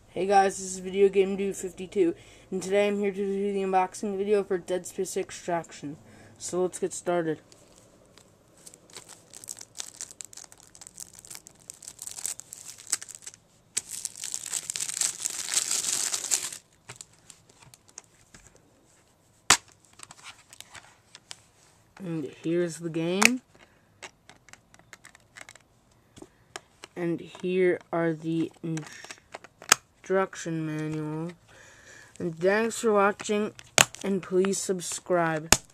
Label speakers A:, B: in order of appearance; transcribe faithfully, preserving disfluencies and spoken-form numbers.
A: Hey guys, this is Video Game Dude fifty-two, and today I'm here to do the unboxing video for Dead Space Extraction. So let's get started. And here's the game. And here are the instruction manual. And thanks for watching, and please subscribe.